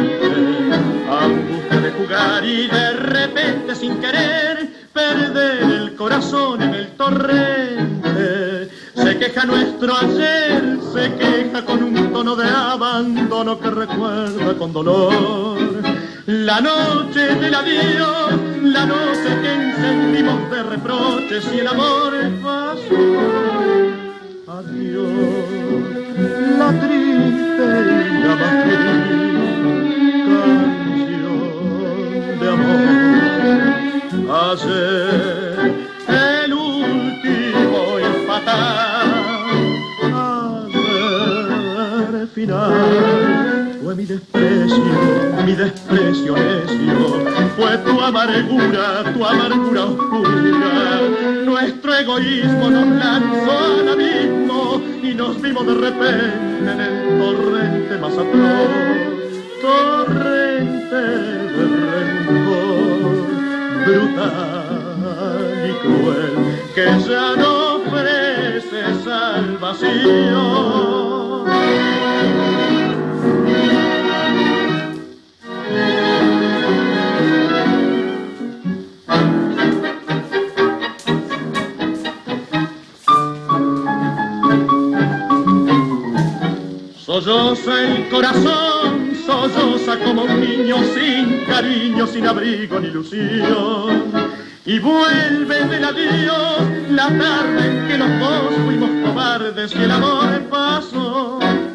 angustia de jugar y de repente sin querer perder el corazón en el torrente. Se queja nuestro ayer, se queja con un tono de abandono que recuerda con dolor la noche del adiós, la noche que encendimos de reproches y el amor pasó. Adiós, la triste y la más feliz canción de amor. Ayer, el último y fatal ayer final fue mi desprecio necio, fue tu amargura oscura. Nuestro egoísmo nos lanzó al abismo y nos vimos de repente en el torrente más atroz, torrente de rencor brutal y cruel que ya no ofrece salvación. Solloza el corazón, solloza como un niño sin cariño, sin abrigo ni ilusión. Y vuelve del adiós la tarde en que los dos fuimos cobardes y el amor pasó.